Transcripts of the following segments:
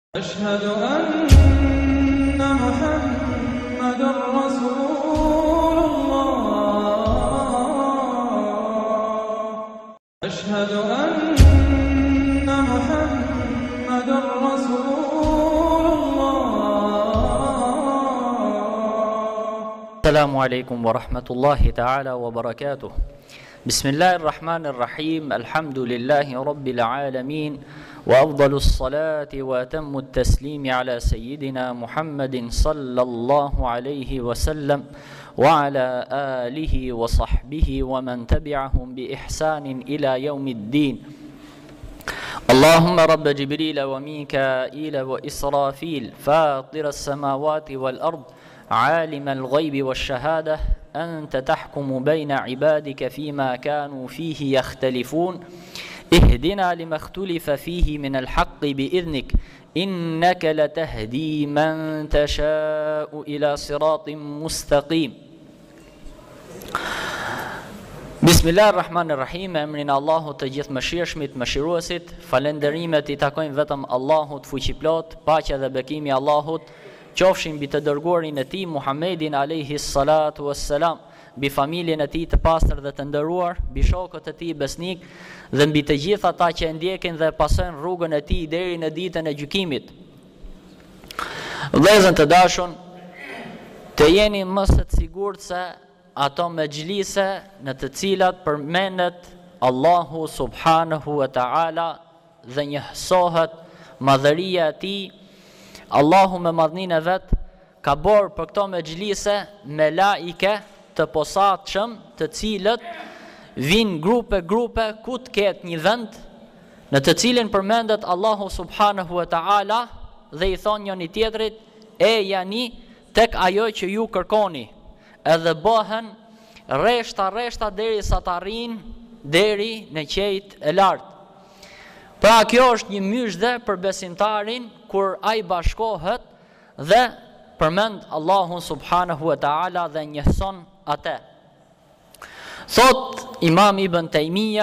أشهد أن محمد رسول الله أشهد أن محمد رسول الله. السلام عليكم ورحمة الله تعالى وبركاته. بسم الله الرحمن الرحيم. الحمد لله رب العالمين، وأفضل الصلاة وأتم التسليم على سيدنا محمد صلى الله عليه وسلم وعلى آله وصحبه ومن تبعهم بإحسان إلى يوم الدين. اللهم رب جبريل وميكائيل وإسرافيل فاطر السماوات والأرض عالم الغيب والشهادة أنت تحكم بين عبادك فيما كانوا فيه يختلفون اهدنا لما اختلف فيه من الحق بإذنك إنك لتهدي من تشاء إلى صراط مستقيم. Bismillahirrahmanirrahim. Emrin e Allahut të gjithë mëshirshmit, mëshiruesit. Falënderimet i takojnë vetëm Allahut fuqiplot. Paqja dhe bekimi i Allahut qofshin mbi të dërguarin e tij Muhammedin alayhi salatu wassalam, mbi familjen e tij të pastër dhe të nderuar, mbi shokët e tij besnik dhe mbi të gjithë ata që e ndjekin dhe pasojnë rrugën e tij deri në ditën e gjykimit. Vëllezër të dashur, të jeni më së sigurt se ato mejlise në të cilat përmendet Allahu subhanahu wa ta'ala dhe njësohet madhëria e tij. Allahu me madhninë e vet ka bërë për këto mejlise me laike të posaçëm, të cilët vinë grupe ku të ketë një vend në të cilin përmendet Allahu subhanahu wa ta'ala dhe i thonë njëri tjetrit e jani tek ajo që ju kërkoni, edhe bëhen rreshta derisa të arrijnë deri në qejt e lartë. Pra kjo është një myshdhe për besimtarin kur ai bashkohet dhe përmend Allahun subhanahu wa ta'ala dhe njëson atë. Thot Imam Ibn Taymija,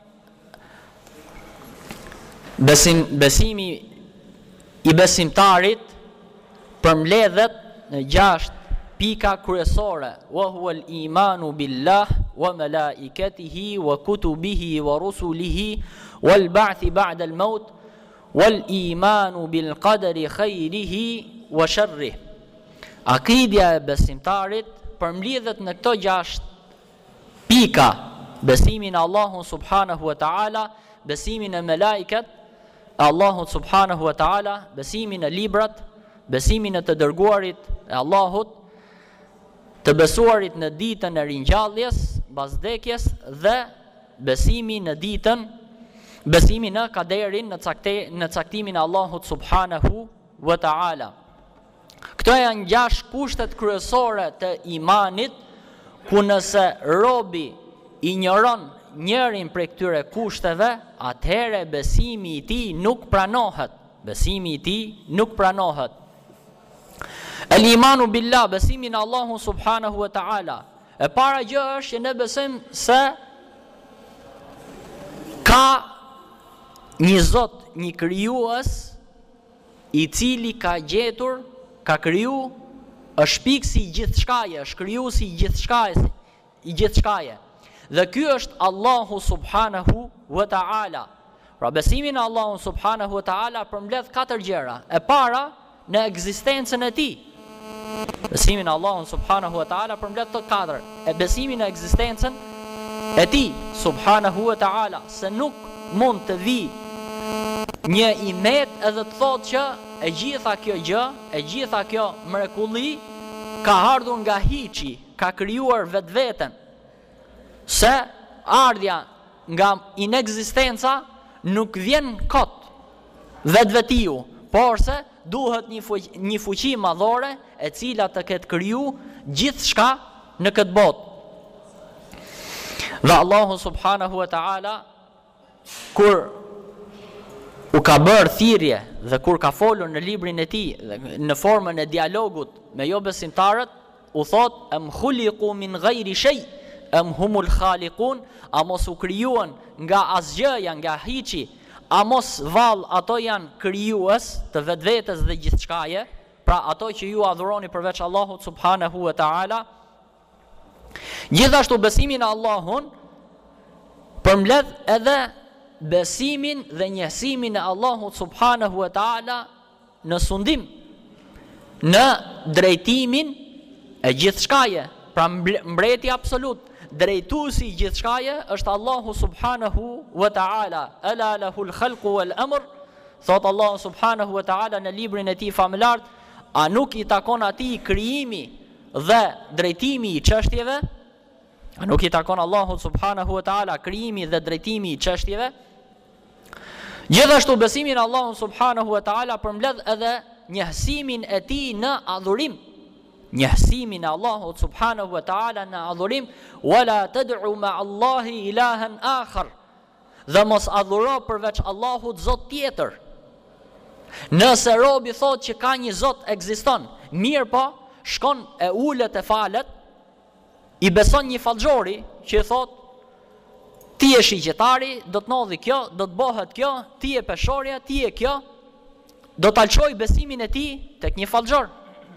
besimi i besimtarit përmbledhet në 6 pika kryesore: wa huwa al-imanu billah wa malaikatihi wa kutubihi wa rusulihi wal ba'thi ba'da al-maut wal imanu bil qadari khairihi wa sharrihi. Akidja e besimtarit përmbledhet në këto 6 pika: besimin në Allahun subhanahu wa ta'ala, besimin në melaiket Allahut subhanahu wa ta'ala, besimin në librat, besimin në të dërguarit e Allahut, të besuarit në ditën e ringjalljes, mbas vdekjes, dhe besimi në besimi në kaderin, në caktimin e Allahut subhanahu wa ta'ala. Këto janë 6 kushtet kryesore të imanit, ku nëse robi injoron njërin prej këtyre kushteve, atëherë besimi i tij nuk pranohet. Besimi i tij nuk pranohet. El-imanu billah, besimi në Allahun subhanahu wa ta'ala. E para gjë është që ne besojmë se ka një Zot, një krijues i cili ka gjetur, ka kriju, është pikësi i gjithçkaje, është krijuesi i gjithçkaje. Dhe ky është Allahu subhanahu wa ta'ala. Pra besimi në Allahun subhanahu wa ta'ala përmbledh 4 gjëra. E para, në ekzistencën e tij. Besimi në Allahun subhanahu wa ta'ala përmbledh të 4. E besimi në ekzistencën e tij subhanahu wa ta'ala, se nuk mund të vi një imet edhe të thotë që e gjitha kjo gjë, e gjitha kjo mrekulli ka ardhur nga hiçi, ka krijuar vetveten. Se ardhja nga inekzistenca nuk vjen kot vetvetiu, por se duhet një fuqi madhore e cila të ketë kriju gjithçka në këtë botë. Dhe Allahu subhanahu wa ta'ala kur u ka bërë thirrje dhe kur ka folur në librin e tij në formën e dialogut me jo besimtarët, u thot em khuliqu min ghairi shay em humul khaliqun, a mos u krijuan nga asgjëja, nga hiçi, a mos vallë ato janë krijues të vetvetes dhe gjithçkaje, pra ato që ju adhuroni përveç Allahut subhanahu wa ta'ala. Gjithashtu besimi në Allahun përmbledh edhe besimin dhe njësimin e Allahut subhanahu wa ta'ala në sundim, në drejtimin e gjithçkaje, pra mbreti absolut, drejtuesi i gjithçkaje është Allahu subhanahu wa ta'ala. Ala lahul khalqu wal amr, thot Allahu subhanahu wa ta'ala në librin e tij famëlar, a nuk i takon atij krijimi dhe drejtimi i çështjeve? A nuk i takon Allahu subhanahu wa ta'ala krijimi dhe drejtimi i çështjeve? Gjithashtu besimi në Allahun subhanahu wa ta'ala përmbledh edhe njësimin e tij në adhurim. Njësimin e Allahut subhanahu wa ta'ala në adhurim, wala tad'u ma Allahi ilahan akhar, dhe mos adhuro përveç Allahut zot tjetër. Nëse robi thot që ka një zot ekziston, mirë po, shkon e ulet e falet, i beson një fallxhori që thot ti je shigjetari, do të ndodhi kjo, do të bëhet kjo, ti je peshorja, ti je kjo, do të alçoj besimin e tij tek një fallxhor.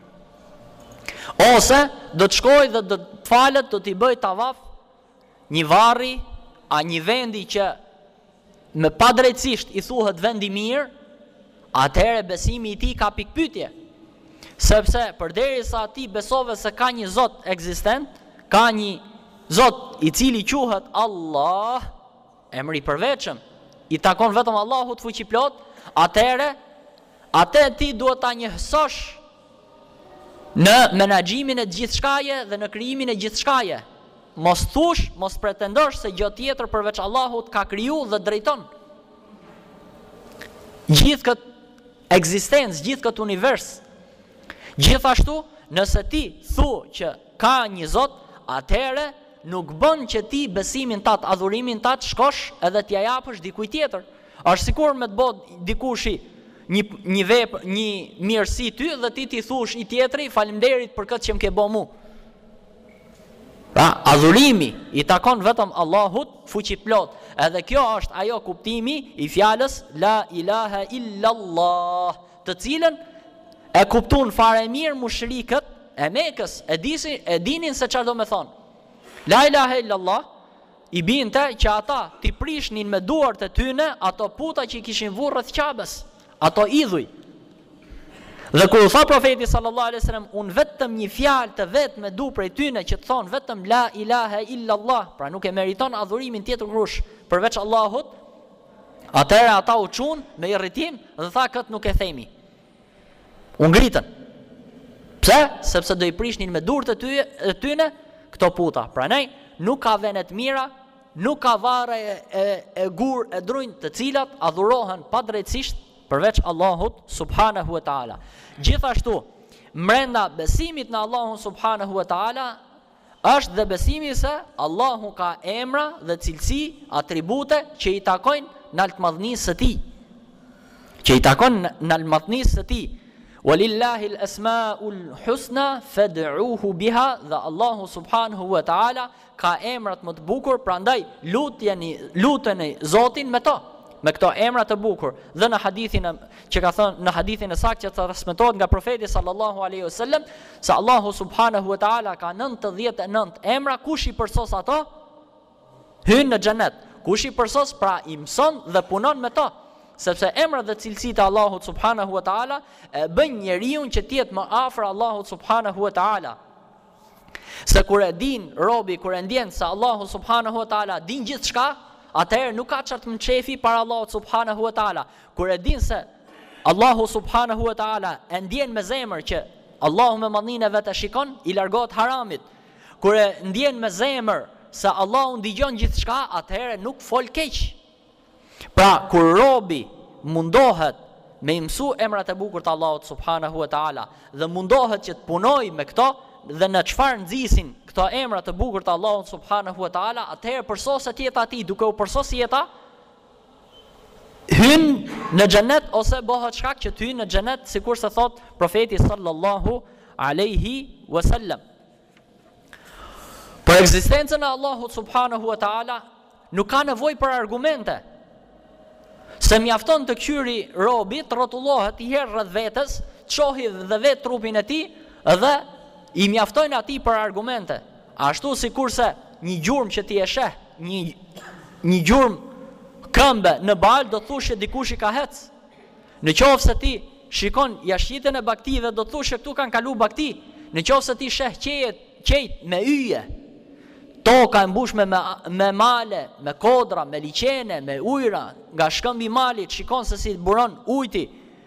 Ose do të shkoj dhe do të falet, do t'i bëj tavaf një varri a një vendi që me padrejtësisht i thuhet vendi mirë, atëherë besimi i tij ka pikpyetje. Sepse përderisa ti besove se ka një zot ekzistent, ka një zot i cili quhet Allah, emri i përveçëm, i takon vetëm Allahut fuqiplot, atëherë atë ti duhet ta njehsosh në menaxhimin e gjithçkaje dhe në krijimin e gjithçkaje. Mos thush, mos pretendosh se gjë tjetër përveç Allahut ka kriju dhe drejton gjithë këtë ekzistencë, gjithë këtë univers. Gjithashtu, nëse ti thu që ka një zot, atëherë nuk bën që ti besimin tat, adhurimin tat shkosh edhe t'ja japësh dikujt tjetër. Është sikur me të bëj dikushi një vepër, një mirësi ty dhe ti thush i tjetri faleminderit për këtë që më ke bë mua. Pra, adhurimi i takon vetëm Allahut fuqiplot. Edhe kjo është ajo kuptimi i fjalës la ilaha illallah, të cilën e kuptuan fare mirë mushrikët e Mekës, e dinin se çfarë do të thonë. La ilaha illallah i binte që ata t'i prishnin me duart e tyne ato puta që i kishin vurë rreth Ka'bes, ato idhuj. Dhe kur u tha profeti sallallahu alaihi wasallam, unë vetëm një fjalë të vetë me du prej tyne që të thonë vetëm la ilaha illallah, pra nuk e meriton adhurimin tjetër kush përveç Allahut, atëherë ata u çun me irritim dhe tha këtë nuk e themi. U ngritën. Pse? Sepse do i prishnin me durët e tyne këto puta. Prandaj nuk ka vene të mira, nuk ka varre e gur e drujnë të cilat adhurohen padrejtësisht përveç Allahut subhanahu wa ta'ala. Gjithashtu, mrenda besimit në Allahun subhanahu wa ta'ala është dhe besimi se Allahu ka emra dhe cilësi, atribute që i takojnë në altë së tij. Që i takojnë në altë së tij. Walillahi al-asmaul husna fad'uhu biha, dhe Allahu subhanahu wa ta'ala ka emrat më të bukur, prandaj luteni Zotin me to, me këto emra të bukur. Dhe në hadithin që ka thënë, në hadithin e saktë që transmetohet nga profeti sallallahu alaihi wasallam, se Allahu subhanahu wa ta'ala ka 99 emra, kush i përsos ato hyn në xhenet. Kush i përsos, pra i mëson dhe punon me to. Sepse emrat dhe cilësitë e Allahut subhanahu wa ta'ala e bën njeriu që të jetë më afër Allahut subhanahu wa ta'ala. Se kur e din robi, kur e ndjen se Allahu subhanahu wa ta'ala din gjithçka, atëherë nuk ka çfarë të mçefi para Allahut subhanahu wa ta'ala. Kur e din se Allahu subhanahu wa ta'ala e ndjen me zemër që Allahu me madhninë e vet e shikon, i largohet haramit. Kur e ndjen me zemër se Allahu ndëgjon gjithçka, atëherë nuk fol keq. Pra, kur robi mundohet me mësu emrat e bukur të Allahut subhanahu wa ta'ala dhe mundohet që të punoj me këto dhe në çfarë nxisin këto emra të bukur të Allahut subhanahu wa ta'ala, atëherë përsoset jeta e tij, duke u përsos jeta, hyn në xhenet ose bëhet shkak që të hyjë në xhenet, sikur se thot profeti sallallahu alaihi wasallam. Për ekzistencën e Allahut subhanahu wa ta'ala nuk ka nevojë për argumente. Se mjafton të kyri robit, rrotullohet i herë rreth vetes, çohi dhe vet trupin e tij dhe i mjaftojnë atij për argumente. Ashtu sikurse një gjurmë që ti e sheh, një gjurmë këmbë në bal, do thush që dikush i ka hec. Në qoftë se ti shikon jashitën e baktive, do thush që këtu kanë kalu bakti. Në qoftë se ti sheh qejt me yje, toka e mbushme me male, me kodra, me liqene, me ujra, nga shkëmbi malit, shikon se si buron ujti,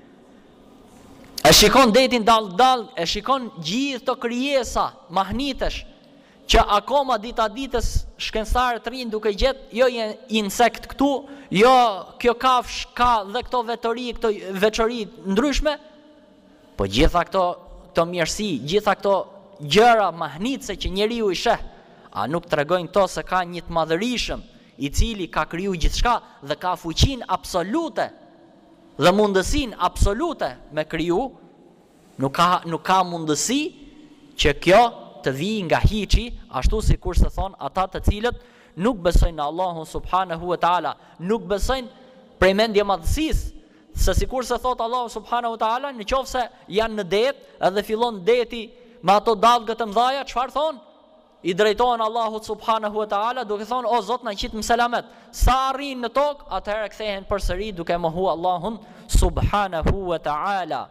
e shikon detin dal, e shikon gjithë të krijesa mahnitesh, që akoma dita ditës shkencëtarët rinë duke gjetë jo insekt këtu, jo kjo kafsh ka dhe këto veçori ndryshme, po gjitha këto mirësi, gjitha këto gjëra mahnitse që njeriu i sheh, a nuk tregojnë këto se ka një të madhërishëm i cili ka kriju gjithçka dhe ka fuqinë absolute dhe mundësinë absolute me kriju? Nuk ka mundësi që kjo të vijë nga hiçi, ashtu sikur se thon ata të cilët nuk besojnë në Allahun subhanahu wa taala, nuk besojnë prej mendje madhësisë, se sikur se thot Allahu subhanahu wa taala, në qoftë se janë në det edhe fillon deti me ato dallgë të mëdha, çfarë thon? I drejtohen Allahut subhanahu wa taala duke thonë: o Zot, na qit më selamet. Sa arrin në tokë, atëherë kthehen përsëri duke mohu Allahun subhanahu wa taala.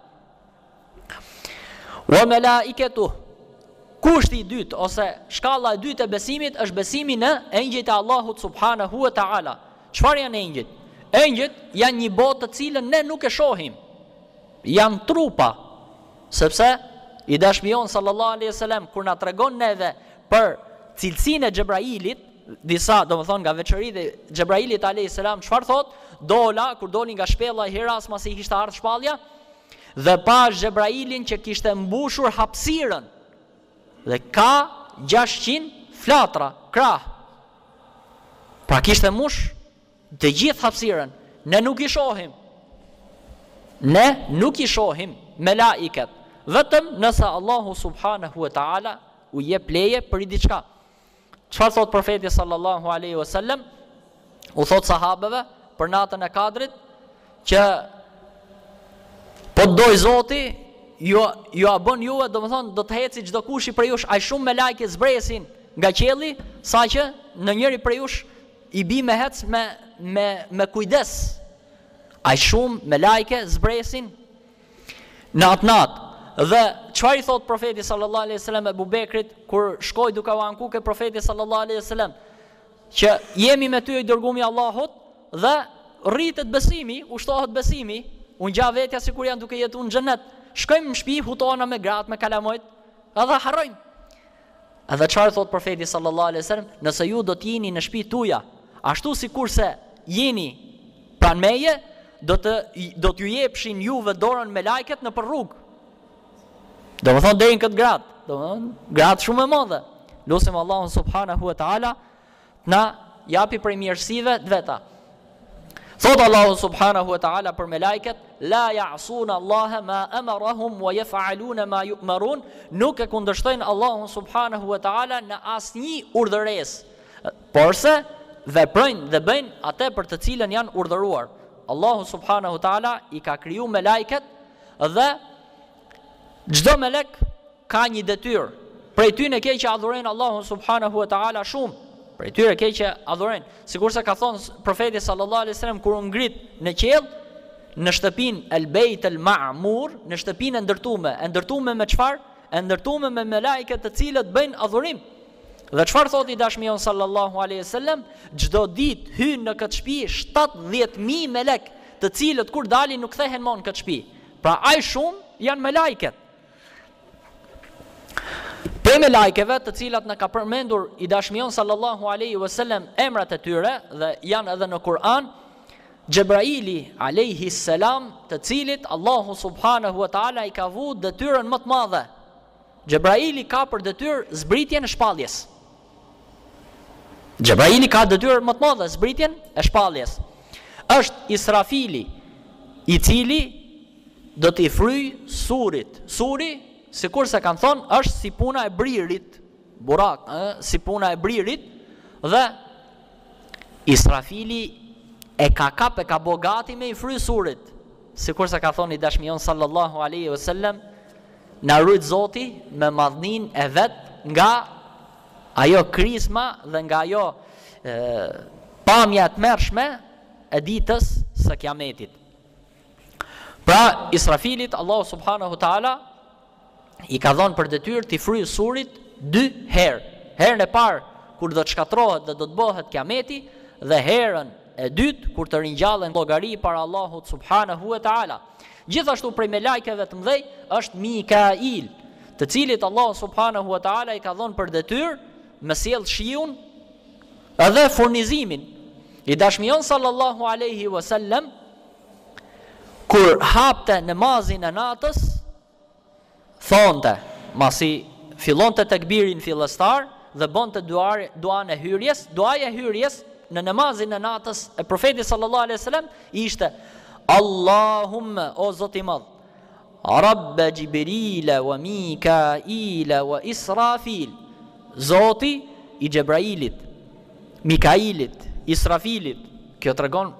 Wa malaikatuh. Kushti i dytë ose shkalla e dytë e besimit është besimi në engjëjt e Allahut subhanahu wa taala. Çfarë janë engjëjt? Engjëjt janë një botë të cilën ne nuk e shohim. Janë trupa, sepse i dashmion sallallahu alaihi wasallam kur na tregon neve për cilësinë e Xhebrailit, disa domethënë nga veçoritë e Xhebrailit alayhis salam, çfarë thot? Kur doli nga shpella e Hiras masi kishte ardhur shpallja, dhe pa Xhebrailin që kishte mbushur hapësirën. Dhe ka 600 flatra, krah. Pra kishte mbush të gjithë hapësirën. Ne nuk i shohim. Ne nuk i shohim me laiket, vetëm nëse Allahu subhanahu wa taala u jep leje për i diçka. Çfarë thot profeti sallallahu alaihi wasallam? U thot sahabeve për natën e Kadrit që po doj Zoti, ju a bën juve, domethënë do të heci çdo kush i prej jush, aq shumë me lajke zbresin nga qielli, saqë në njëri prej jush i bi me hec me kujdes. Aq shumë me lajke zbresin në atë natë. Dhe çfarë i thot profeti sallallahu alaihi wasallam Abu Bekrit kur shkoi duke u anku ke profeti sallallahu alaihi wasallam, që jemi me ty i dërguari i Allahut dhe rritet besimi, ushtohet besimi, unë gja vetja sikur janë duke jetuar në xhenet. Shkojmë në shtëpi, hutona me gratë, me kalamojt, edhe harrojmë. Edhe çfarë thot profeti sallallahu alaihi wasallam? Nëse ju do të jeni në shtëpi tuaja, ashtu sikurse jeni pranë meje, do t'ju jepshin juve dorën me lajket në rrugë. Do më thonë deri në këtë gradë, do më thonë gradë shumë e madhe. Lusim Allahun subhanahu wa taala na japi prej mirësive të veta. Thot Allahu subhanahu wa taala për me lajket: la ya'suna Allaha ma amarahum wa yaf'aluna ma yu'marun. Nuk e kundërshtojnë Allahun subhanahu wa taala në asnjë urdhëresë, porse veprojnë dhe bëjnë atë për të cilën janë urdhëruar. Allahu subhanahu wa taala i ka kriju me lajket dhe çdo melek ka një detyrë. Prej tyre ke që adhurojnë Allahun subhanahu wa taala shumë. Prej tyre ke që adhurojnë. Sikurse ka thonë profeti sallallahu alaihi wasallam kur u ngrit në qiell, në shtëpinë El Beit El Ma'mur, në shtëpinë e ndërtuar me çfarë? E ndërtuar me melajket të cilët bëjnë adhurim. Dhe çfarë thotë i dashmion sallallahu alaihi wasallam? Çdo ditë hyn në këtë shtëpi 70.000 melek, të cilët kur dalin nuk kthehen më në këtë shtëpi. Pra aq shumë janë melajket. Për me lajkeve të cilat në ka përmendur i dashmion sallallahu alaihi wasallam emrat e tyre dhe janë edhe në Kur'an, Xhebraili alaihi salam, të cilit Allahu subhanahu wa taala i ka vu detyrën më të madhe. Xhebraili ka për detyrë zbritjen e shpalljes. Xhebraili ka detyrën më të madhe, zbritjen e shpalljes. Është Israfili, i cili do t'i fryj surit. Suri, sikur se kanë thonë, është si puna e bririt, burak, si puna e bririt, dhe Israfili e ka kap, e ka bogati me i frysurit, sikur se ka thoni dashmion sallallahu alaihi wasallam, na rujt Zoti me madhnin e vet nga ajo krisma dhe nga ajo pamja të mërshme e ditës së kiametit. Pra Israfilit Allahu subhanahu taala i ka dhënë për detyrë të fryjë surit 2 herë. Herën e parë kur do të shkatrohet dhe do të bëhet kiameti, dhe herën e dytë kur të ringjallen llogari para Allahut subhanahu wa taala. Gjithashtu prej me lajkeve të mëdhej është Mikail, të cilit Allah subhanahu wa taala i ka dhënë për detyrë me sjell shiun edhe furnizimin. I dashmion sallallahu alaihi wasallam kur hapte namazin e natës, thonte, masi fillonte tekbirin fillestar dhe bonte duan e hyrjes, duaja e hyrjes në namazin e natës e profetit sallallahu alaihi wasallam ishte: Allahumma, o Zoti i madh, Rabbe Gjibrila wa Mikaila wa Israfil, Zoti i Gjebrailit, Mikailit, Israfilit. Kjo tregon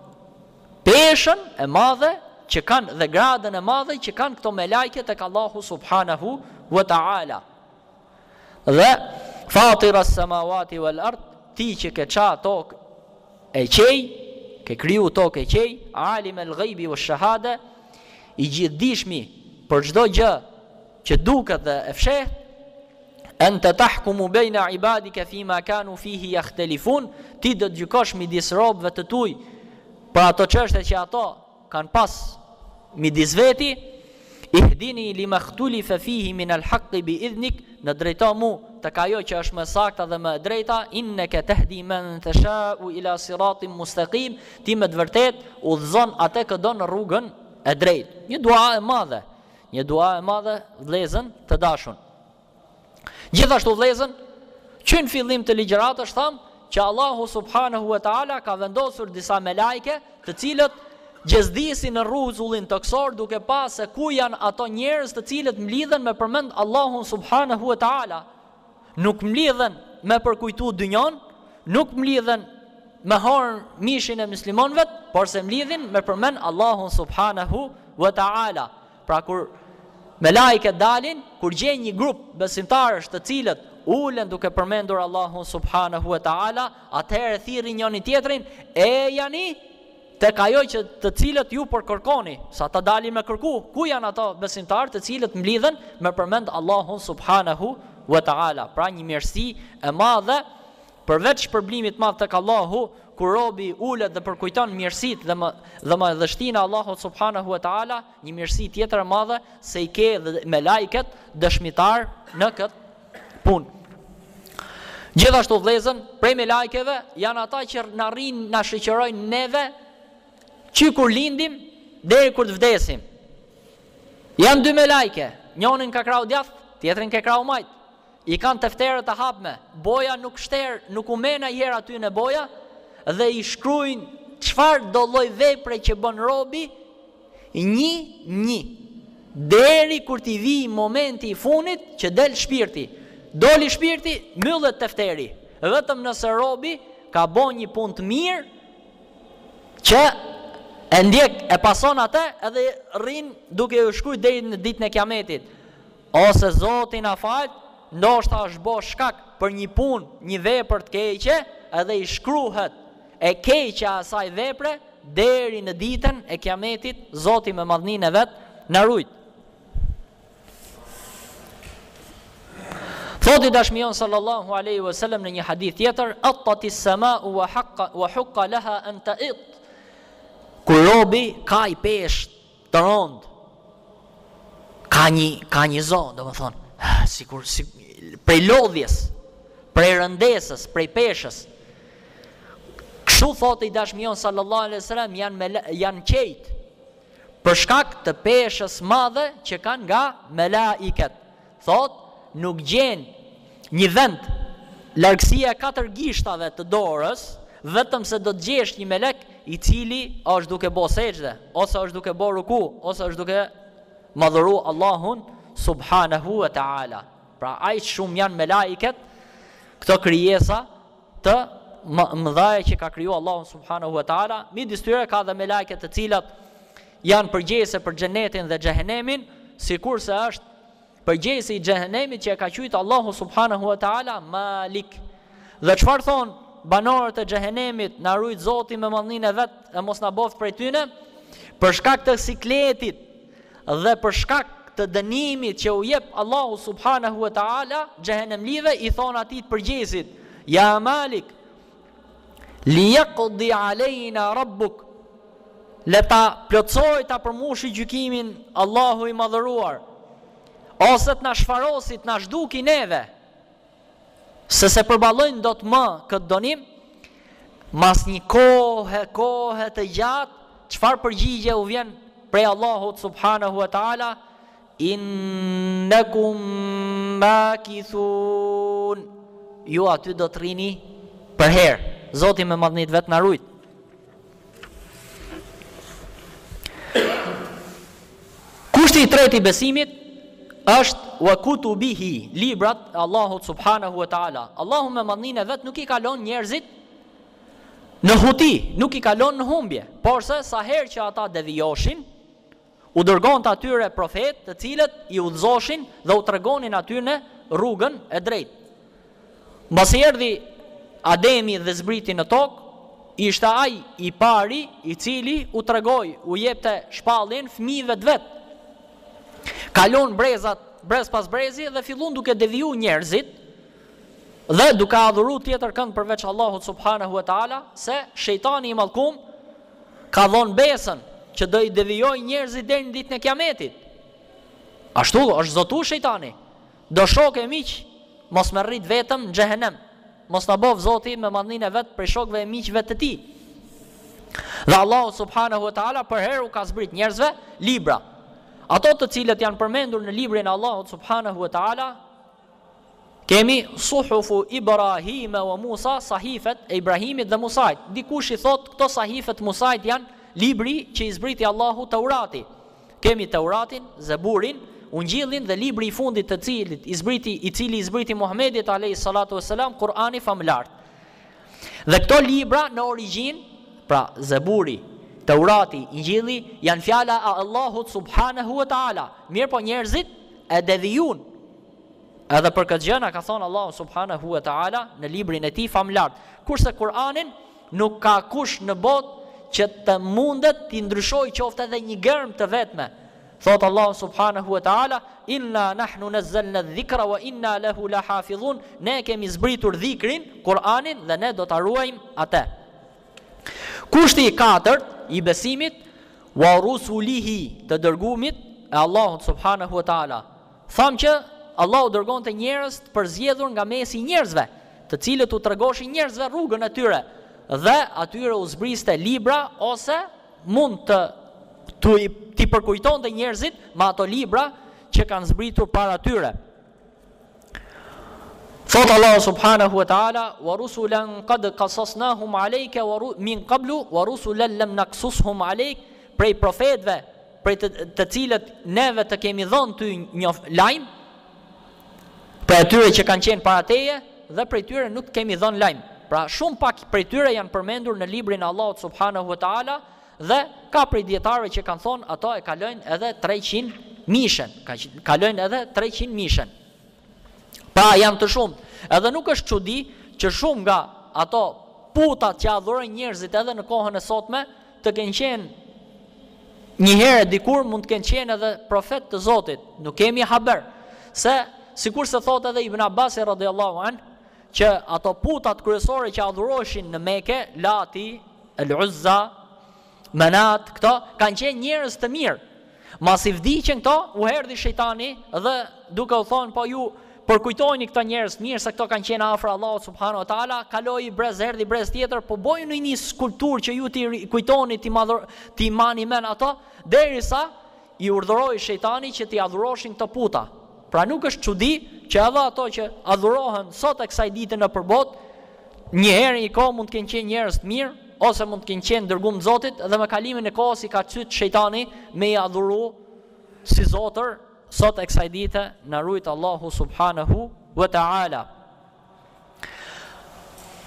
peshën e madhe që kanë dhe gradën e madhe që kanë këto me lajke tek Allahu subhanahu wa ta'ala. Dhe fatira samawati wal ard, ti që ke qa tokë e qej, ke kriju tokë e qej, alim el ghaibi wa shahada, i gjithdijshmi për çdo gjë që duket dhe e fsheht, anta tahkumu baina ibadika fima kanu fihi yakhtalifun, ti do të gjykosh midis robëve të tuaj për ato çështje që ato kanë pas midis veti. Ihdini lima khtulifa fihi min al-haqqi bi idhnik, në drejto mu tek ajo që është më sakta dhe më e drejta. Innaka tahdi man tasha'u ila siratin mustaqim, ti me të vërtet udhëzon atë që do në rrugën e drejtë. Një dua e madhe, një dua e madhe vëllezën të dashur. Gjithashtu vëllezën, që në fillim të ligjëratës tham që Allahu subhanahu wa taala ka vendosur disa me lajke të cilët gjezdisin në rrezullin toksor, duke pas se ku janë ato njerëz të cilët mlidhen me përmend Allahun subhanahu wa taala. Nuk mlidhen me përkujtu dynjon, nuk mlidhen me harë mishin e muslimanëve, por se mlidhin me përmend Allahun subhanahu wa taala. Pra kur me lajket dalin, kur gjen një grup besimtarësh të cilët ulen duke përmendur Allahun subhanahu wa taala, atëherë thirrin njëri tjetrin, e jani tek ajo që të cilët ju përkërkoni, sa ta dalin me kërku. Ku janë ato besimtarë të cilët mblidhen me përmend Allahun subhanahu wa taala? Pra një mirësi e madhe, përveç shpërblimit të madh tek Allahu, kur robi ulet dhe përkujton mirësitë dhe madhështinë e Allahut subhanahu wa taala, një mirësi tjetër e madhe se i ke dhe me lajket dëshmitar në këtë punë. Gjithashtu vëllezën, prej me lajkeve janë ata që na rrin, na shoqërojnë neve që kur lindim deri kur të vdesim. Janë 2 me lajke, njërin ka krau djath, tjetrin ka krau majt. I kanë tefterët e hapme, boja nuk shter, nuk u mena herë aty në boja, dhe i shkruajnë çfarë do lloj vepre që bën robi, një deri kur t'i vi momenti i funit që del shpirti. Doli shpirti, mbyllet tefteri. Vetëm nëse robi ka bën një punë të mirë që e ndjek e pason atë edhe rrin duke u shkruajtur deri në ditën e kiametit. Ose Zoti na fal, ndoshta është bë shkak për një punë, një vepër të keqe, edhe i shkruhet e keqja asaj vepre deri në ditën e kiametit. Zoti me madhninë e vet na rujt. Thoti dashmion sallallahu alaihi wasallam në një hadith tjetër, attatis sama'u wa haqqa laha an ta'it. Kur robi ka i pesh të rond, ka një zonë, do më thonë, prej lodhjes, prej rëndesës, prej peshës. Kështu thotë i dashmion sallallahu alaihi wasallam, janë qejt për shkak të peshës madhe që kanë nga melaiket. Thotë, nuk gjen një vend largësia 4 gishtave të dorës, vetëm se do të gjesh një melek i cili është duke bo sejdë, ose është duke bo ruku, ose është duke madhuru Allahun subhanahu wa ta'ala. Pra aq shumë janë melaiket, këto krijesa të mëdha që ka krijuar Allahu subhanahu wa taala. Midis tyre ka dhe melajket të cilat janë përgjegjëse për xhenetin dhe xhehenemin, sikurse është përgjegjësi i xhehenemit që e ka quajtur Allahu subhanahu wa taala Malik. Dhe çfarë thon banorët e xhehenemit? Na rujt Zoti me madhninë e vet e mos na boft prej tyne, për shkak të sikletit dhe për shkak të dënimit që u jep Allahu subhanahu wa taala xhehenemlive, i thon atij të përgjigjesit: Ja Malik, li yaqdi alejna rabbuk, le ta plotsoj, ta përmushi gjykimin Allahu i madhëruar, ose të na shfarosi, të na zhduki neve, se përballojnë do të më këtë donim. Mas një kohë të gjatë, çfarë përgjigje u vjen prej Allahut subhanahu wa taala? Innakum makithun, ju aty do të rrini për herë. Zoti me madhnit vet na rujt. Kushti i tretë i besimit është wa kutubihi, librat e Allahut subhanahu wa taala. Allahu me madhninë e vet nuk i kalon njerëzit në huti, nuk i kalon në humbje, porse sa herë që ata devijoshin, u dërgon të atyre profet, të cilët i udhëzoshin dhe u tregonin atyre rrugën e drejtë. Mbasi erdhi Ademi dhe zbriti në tokë, ishte ai i pari i cili u tregoi, u jepte shpalljen fëmijëve të vet. Kalon brezat, brez pas brezi, dhe fillun duke deviju njerëzit dhe duke adhuru tjetër kënd përveç Allahut subhanahu wa taala, se shejtani i mallkum ka dhënë besën që do i devijojë njerëzit deri në ditën e Kiametit. Ashtu është zotu shejtani. Do shokë miq, mos më rrit vetëm në xhehenem. Mos na bëv Zoti me madhninë e vet për shokëve e miqve të tij. Dhe Allahu subhanahu wa taala për herë u ka zbrit njerëzve libra. Ato të cilët janë përmendur në librin e Allahut subhanahu wa taala, kemi suhufu Ibrahim wa Musa, sahifet e Ibrahimit dhe Musait. Dikush i thot këto sahifet Musait janë libri që i zbriti Allahu Taurati. Kemi Tauratin, Zeburin, Ungjillin dhe libri i fundit të cilit i cili i zbriti Muhamedit alayhi salatu wassalam, Kur'ani famlar. Dhe këto libra në origjinë, pra Zeburi, Taurati, Injilli, janë fjala e Allahut subhanahu wa taala. Mirë po njerëzit e devijun. Edhe për këtë gjë na ka thonë Allahu subhanahu wa taala në librin e tij famlar. Kurse Kur'anin nuk ka kush në botë që të mundet t'i ndryshoj qoftë edhe një gërm të vetme. Thot Allah subhanahu wa taala: Inna nahnu nazzalna dhikra wa inna lahu lahafidhun. Ne kemi zbritur dhikrin, Kur'anin, dhe ne do ta ruajmë atë. Kushti i katërt i besimit, wa rusulihi, të dërgumit e Allahut subhanahu wa taala. Tham që Allahu dërgonte njerëz të përzgjedhur nga mesi i njerëzve, të cilët u tregoshin njerëzve rrugën e tyre, dhe atyre u zbriste libra, ose mund t'i përkujton të njerëzit me ato libra që kanë zbritur para tyre. Thot Allah subhanahu wa taala: wa rusulan qad qasasnahum alayka min qablu wa rusulan lam naqsushum alayk, prej profetëve, prej të cilët neve të kemi dhënë ty një lajm, për atyre që kanë qenë para teje, dhe prej tyre nuk kemi dhënë lajm. Pra shumë pak prej tyre janë përmendur në librin e Allahut subhanahu wa taala, dhe ka prej dietarëve që kanë thonë ato e kalojnë edhe 300 mishën, kalojnë edhe 300 mishën. Pra janë të shumë. Edhe nuk është çudi që shumë nga ato putat që adhurojnë njerëzit edhe në kohën e sotme të kenë qenë një herë dikur, mund të kenë qenë edhe profet të Zotit. Nuk kemi haber. Se sikur se thotë edhe Ibn Abbas radhiyallahu anhu, që ato putat kryesore që adhuroheshin në Mekë, Lati, El-Uzza, Manat, këto kanë qenë njerëz të mirë. Mas i vdiqen këto, u erdhi shejtani dhe duke u thonë, po ju përkujtojni këta njerëz mirë se këto kanë qenë afër Allahut subhanahu wa taala, kaloi brez, erdhi brez tjetër, po bojnë një skulptur që ju t'i kujtoni, t'i mani men ato, derisa i urdhëroi shejtani që t'i adhuroshin këto puta. Pra nuk është çudi që edhe ato që adhurohen sot e kësaj dite në përbot, një herë një kohë mund të kenë qenë njerëz të mirë, ose mund të kenë qenë dërgumë të Zotit, dhe me kalimin e kohës i ka cyt shejtani me i adhuru si zotër, sot e kësaj dite na ruajt Allahu subhanahu wa taala.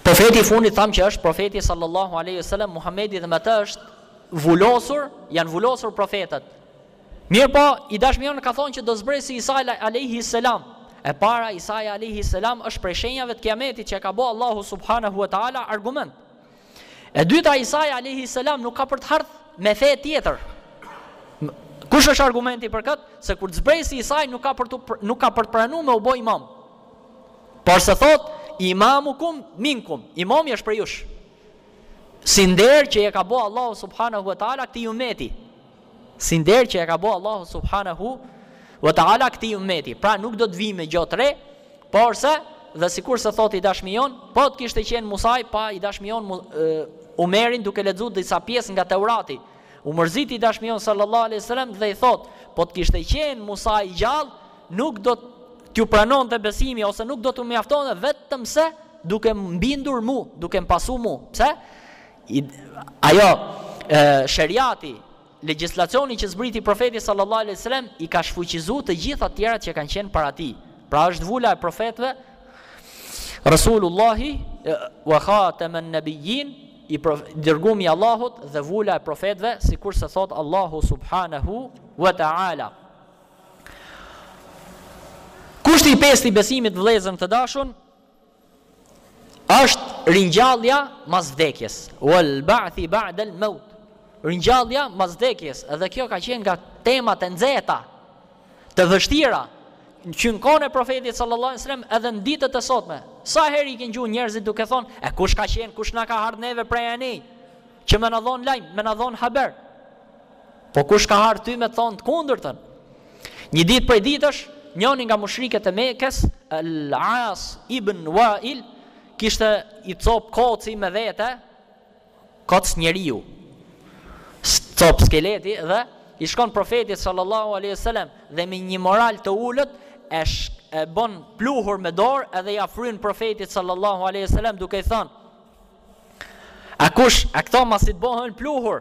Profeti i fundit tham që është profeti sallallahu alaihi wasallam Muhamedi dhe me të është vullosur, janë vullosur profetët. Mirë po, i dashmion ka thonë që do zbresi Isa alaihi salam. E para, Isa alaihi salam është prej shenjave të kiametit që ka bë Allahu subhanahu wa taala argument. E dyta, Isa alaihi salam nuk ka për të ardhur me fe tjetër. Kush është argumenti për këtë? Se kur të zbresi Isa nuk ka për të pranuar me u bë imam. Por se thot imamukum minkum, imami është për jush. Si nder që e ka bë Allahu subhanahu wa taala këtij ummeti. Si nder që e ka bë Allahu subhanahu wa taala këtij ummeti. Pra nuk do të vi me gjë të re, por se dhe sikur se thot i dashmion, po të kishte qenë Musaj, pa i dashmion Umerin duke lexuar disa pjesë nga Teurati. U mërzit i dashmion sallallahu alaihi wasallam dhe i thot, po të kishte qenë Musa i gjallë, nuk do t'ju pranonte besimi ose nuk do t'u mjaftonte vetëm se duke mbindur mu, duke pasu mu. Pse? Ajo sheriati, legjislacioni që zbriti profeti sallallahu alaihi wasallam i ka shfuqizuar të gjitha të tjerat që kanë qenë para tij. Pra është vula e profetëve, Rasulullahi wa khataman nabiyyin, i dërgumi i Allahut dhe vula e profetëve, sikur se thot Allahu subhanahu wa taala. Kushti i pestë i besimit vëllezër të dashur është ringjallja mas vdekjes, wal ba'thi ba'da al maut. Ringjallja mas vdekjes, edhe kjo ka qenë nga temat e nxehta, të vështira, që në kohën e profetit sallallahu alaihi wasallam edhe në ditët e sotme. Sa herë i kanë gjuar njerëzit duke thonë, e kush ka qenë, kush na ka ardhur neve prej anij, që më na dhon lajm, më na dhon haber. Po kush ka ardhur ty me thonë të kundërtën? Një ditë prej ditësh, njëri nga mushrikët e Mekës, Al-As ibn Wa'il, kishte i cop koci me vete, koc njeriu, cop skeleti, dhe i shkon profetit sallallahu alaihi wasallam dhe me një moral të ulët e bën pluhur me dorë edhe ja fryn profetit sallallahu alaihi wasallam duke i thënë: a këto masi të bëhen pluhur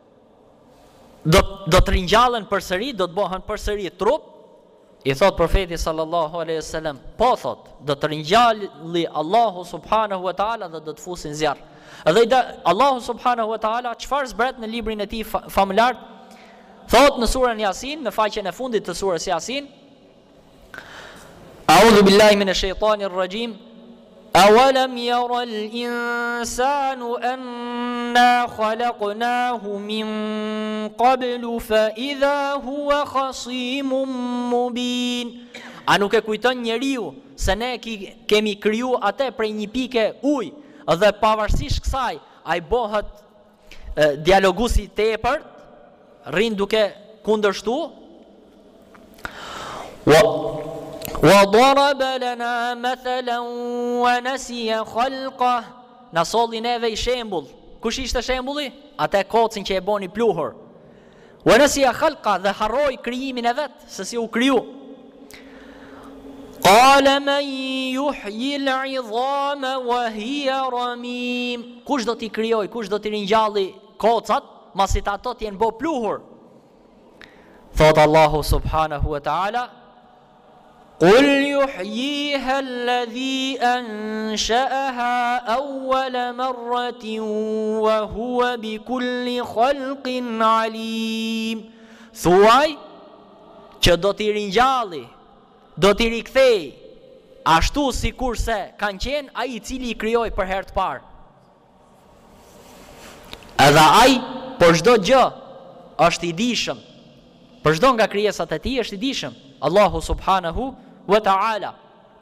do të ringjallen përsëri, do të bëhen përsëri trup? I thot profeti sallallahu alaihi wasallam, po thot, do të ringjalli Allahu subhanahu wa taala dhe do të fusin zjarr. Edhe Allahu subhanahu wa taala çfarë zbret në librin e tij famullar? Thot në surën Yasin, në faqen e fundit të surës Yasin, A'udhu billahi minash shaitanir rajim, awalam yara al-insanu anna khalaqnahu min qablu fa idha huwa khasimun mubin. A nuk e kujton njeriu se ne kemi kriju atë prej një pike ujë dhe pavarësisht kësaj ai bëhet dialogus i tepërt, rrin duke kundërshtu. Wa daraba lana mathalan wa nasiya khalqah. Na solli neve i shembull. Kush ishte shembulli? Atë kocin që e boni pluhur. Wa nasiya khalqah, dhe harroi krijimin e vet, se si u kriju. Qala man yuhyi al-'idhama wa hiya ramim. Kush do t'i krijoj, kush do t'i ringjalli kocat, masi ato t'jen bo pluhur? Thot Allahu subhanahu wa ta'ala, Qul yuhyiha alladhi ansha'aha awwala marratin wa huwa bikulli khalqin alim. Thuaj që do t'i ringjalli, do t'i rikthej ashtu sikur se kanë qenë ai i cili i krijoi për herë të parë. Edhe ai për çdo gjë është i dijshëm. Për çdo nga krijesat e tij është i dijshëm. Allahu subhanahu wa ta'ala.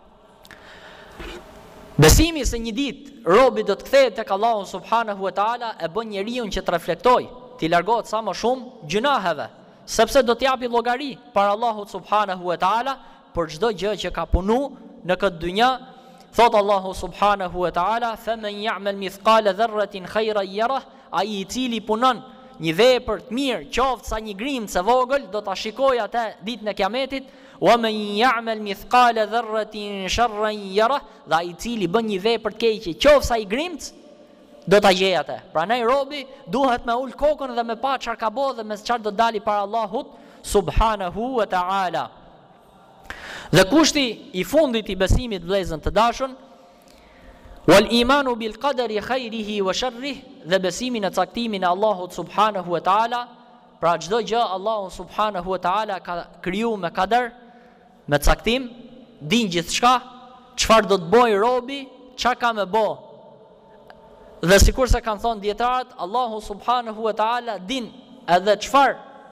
Besimi se një ditë robi do të kthehet tek Allahu subhanahu wa ta'ala e bën njeriu që të reflektojë, të largohet sa më shumë gjunaheve, sepse do të japi llogari para Allahut subhanahu wa ta'ala për çdo gjë që ka punu në këtë dynjë. Thot Allahu subhanahu wa ta'ala, faman ya'mal mithqala dharratin khayran yarah, ai i cili punon një vepër të mirë, qoftë sa një grimcë e vogël, do ta shikojë atë ditën e Kiametit. Wa man ya'mal mithqala dharratin sharran yarah, dhe ai i cili bën një vepër të keqe, qoftë sa i grimcë, do ta gjejë atë. Prandaj robi duhet me ul kokën dhe me pa çfarë ka bërë dhe me çfarë do dali para Allahut subhanahu wa ta'ala. Dhe kushti i fundit i besimit vëllezër të dashur Wal imanu bil qadari khayrihi wa sharrihi, dhe besimi në caktimin e Allahut subhanahu wa taala. Pra çdo gjë Allahu subhanahu wa taala ka kriju me kader, me caktim, din gjithçka, çfarë do të bëjë robi, çka ka me bë. Dhe sikur se kanë thonë dietarët, Allahu subhanahu wa taala din edhe çfarë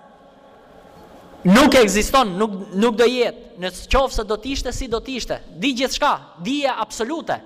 nuk ekziston, nuk do jetë, në qoftë se do të ishte si do të ishte. Di gjithçka, dije absolute.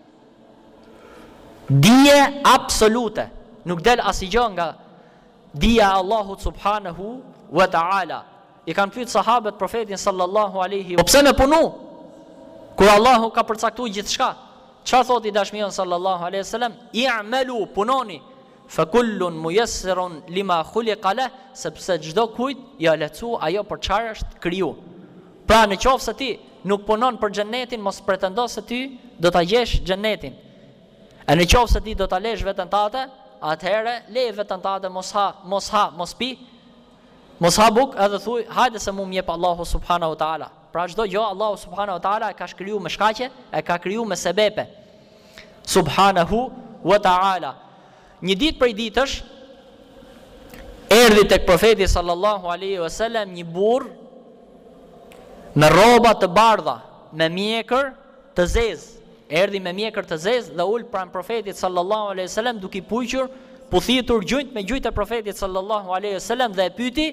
Dije absolute. Nuk del asgjë nga dija e Allahut subhanahu wa taala. I kanë pyet sahabët profetin sallallahu alaihi. Po pse më punu? Kur Allahu ka përcaktuar gjithçka. Çfarë thotë i dashmion sallallahu alaihi wasallam? I'malu, punoni. Fa kullun muyassirun lima khuliqa lah, sepse çdo kujt ja lecu ajo për çfarë është kriju. Pra në qoftë se ti nuk punon për xhenetin, mos pretendo se ti do ta gjesh xhenetin. E në qoftë se ti do ta lesh veten tate, atëherë le veten tate, mos pi, mos ha buk, edhe thuj, hajde se mu m'jep Allahu subhanahu wa taala. Pra çdo gjë Allahu subhanahu wa taala e ka kriju me shkaqe, e ka kriju me sebepe. Subhanahu wa taala. Një ditë prej ditësh erdhi tek profeti sallallahu alaihi wasallam një burr me rroba të bardha, me mjekër të zezë. Erdhi me mjekër të zezë dhe ul pranë profetit sallallahu alaihi wasallam duke puqur, puthitur gjunjt me gjujt e profetit sallallahu alaihi wasallam dhe e pyeti: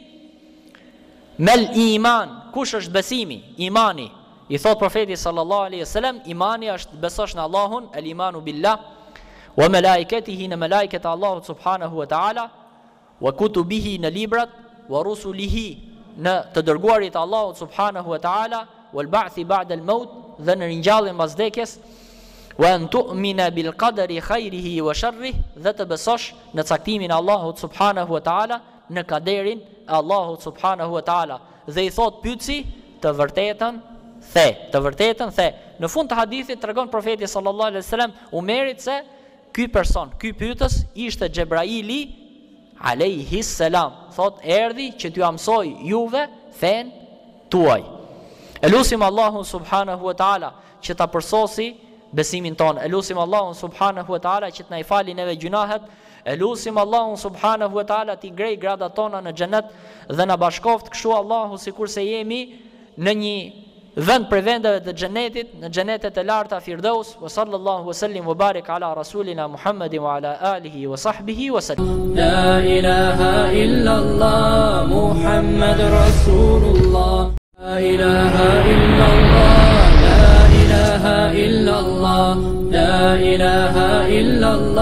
"Mel iman?" Kush është besimi? Imani. I thot profeti sallallahu alaihi wasallam: "Imani është besosh në Allahun, el imanu billah, wa malaikatihi, në malaiket e Allahut subhanahu wa taala, wa kutubihi, në librat, wa rusulihi, në të dërguarit e Allahut subhanahu wa taala, wal ba'thi ba'da al maut, dhe në ringjalljen pas vdekjes, wa an tu'mina bil qadari khayrihi wa sharrihi, dhe të besosh në caktimin e Allahut subhanahu wa taala, në kaderin e Allahut subhanahu wa taala." Dhe i thot pyetsi, të vërtetën the, të vërtetën the. Në fund të hadithit tregon profeti sallallahu alaihi wasallam Umerit se ky person, ky pyetës ishte Xhebraili alayhi salam. Thot erdhi që t'ju mësoj juve fen tuaj. Elusim Allahun subhanahu wa taala që ta përsosi besimin ton. Elusim Allahun subhanahu wa taala që të na i falë neve gjunahet. Elusim Allahun subhanahu wa taala t'i ngrej gradat tona në xhenet dhe na bashkoft kështu Allahu sikurse jemi në një vend për vendeve të xhenetit, në xhenetet e larta Firdaus. Wa sallallahu wa sallim wa barik ala rasulina Muhammadin wa ala alihi wa sahbihi wa sallam. La ilaha illa Allah Muhammad Rasulullah. La ilaha illa Allah. La ilaha illa Allah. La ilaha illa Allah.